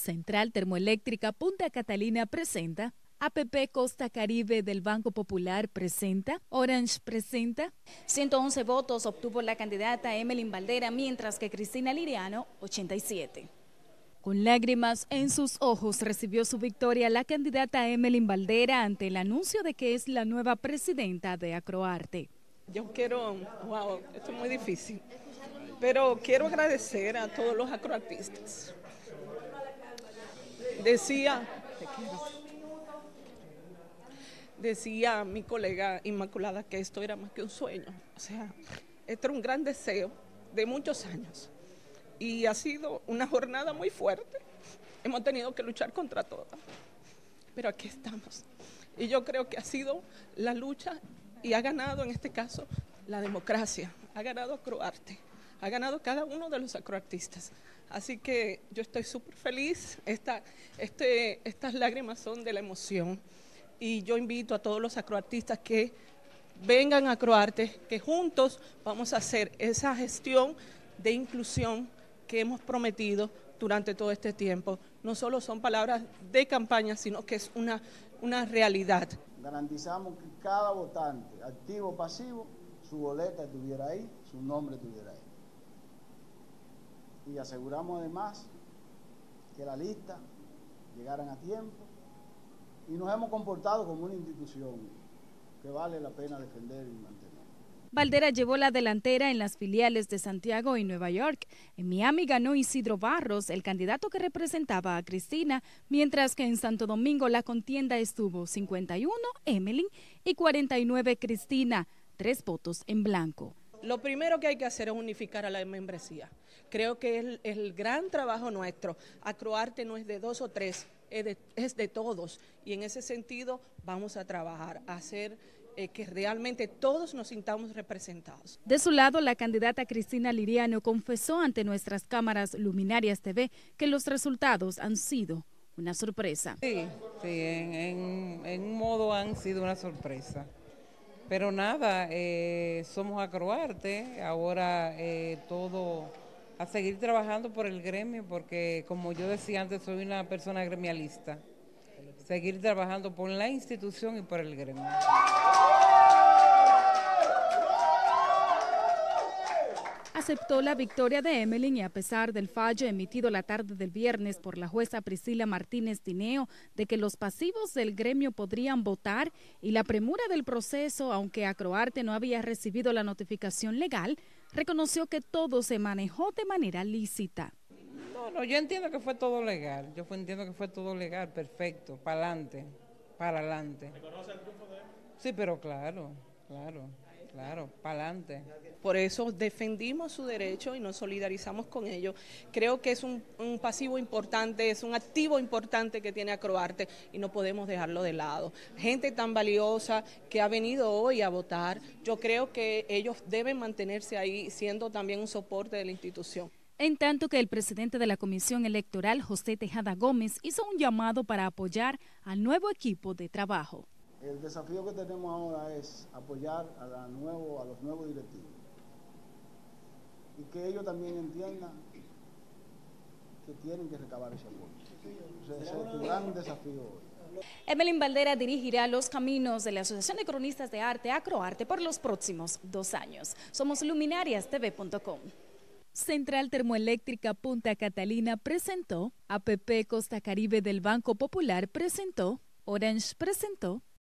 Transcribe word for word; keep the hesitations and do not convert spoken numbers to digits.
Central Termoeléctrica Punta Catalina presenta, A P P Costa Caribe del Banco Popular presenta, Orange presenta. ciento once votos obtuvo la candidata Emelín Valdera, mientras que Cristina Liriano, ochenta y siete. Con lágrimas en sus ojos recibió su victoria la candidata Emelín Valdera ante el anuncio de que es la nueva presidenta de Acroarte. Yo quiero, wow, esto es muy difícil, pero quiero agradecer a todos los acroartistas. Decía, decía mi colega Inmaculada que esto era más que un sueño, o sea, esto era un gran deseo de muchos años y ha sido una jornada muy fuerte. Hemos tenido que luchar contra todo, pero aquí estamos. Y yo creo que ha sido la lucha y ha ganado en este caso la democracia, ha ganado Acroarte, ha ganado cada uno de los acroartistas. Así que yo estoy súper feliz, Esta, este, estas lágrimas son de la emoción y yo invito a todos los acroartistas que vengan a Acroarte, que juntos vamos a hacer esa gestión de inclusión que hemos prometido durante todo este tiempo. No solo son palabras de campaña, sino que es una, una realidad. Garantizamos que cada votante, activo o pasivo, su boleta estuviera ahí, su nombre estuviera ahí. Y aseguramos además que la lista llegaran a tiempo y nos hemos comportado como una institución que vale la pena defender y mantener. Valdera llevó la delantera en las filiales de Santiago y Nueva York. En Miami ganó Isidro Barros, el candidato que representaba a Cristina, mientras que en Santo Domingo la contienda estuvo cincuenta y uno Emelín y cuarenta y nueve Cristina, tres votos en blanco. Lo primero que hay que hacer es unificar a la membresía. Creo que es el, el gran trabajo nuestro. Acroarte no es de dos o tres, es de, es de todos. Y en ese sentido vamos a trabajar, a hacer eh, que realmente todos nos sintamos representados. De su lado, la candidata Cristina Liriano confesó ante nuestras cámaras Luminarias T V que los resultados han sido una sorpresa. Sí, sí, en, en, en un modo han sido una sorpresa. Pero nada, eh, somos Acroarte, ahora eh, todo a seguir trabajando por el gremio, porque como yo decía antes, soy una persona gremialista. Seguir trabajando por la institución y por el gremio. Aceptó la victoria de Emelín y a pesar del fallo emitido la tarde del viernes por la jueza Priscila Martínez Tineo de que los pasivos del gremio podrían votar y la premura del proceso, aunque Acroarte no había recibido la notificación legal, reconoció que todo se manejó de manera lícita. No, no, yo entiendo que fue todo legal, yo entiendo que fue todo legal, perfecto, para adelante, para adelante. ¿Reconoce el triunfo de él? Sí, pero claro, claro, claro, para adelante. Por eso defendimos su derecho y nos solidarizamos con ellos. Creo que es un, un pasivo importante, es un activo importante que tiene Acroarte y no podemos dejarlo de lado. Gente tan valiosa que ha venido hoy a votar, yo creo que ellos deben mantenerse ahí siendo también un soporte de la institución. En tanto que el presidente de la Comisión Electoral, José Tejada Gómez, hizo un llamado para apoyar al nuevo equipo de trabajo. El desafío que tenemos ahora es apoyar a, la nuevo, a los nuevos directivos y que ellos también entiendan que tienen que recabar ese apoyo. O sea, ese es un gran desafío hoy. Emelín Valdera dirigirá los caminos de la Asociación de Cronistas de Arte, Acroarte, por los próximos dos años. Somos luminarias t v punto com. Central Termoeléctrica Punta Catalina presentó, A P P Costa Caribe del Banco Popular presentó, Orange presentó.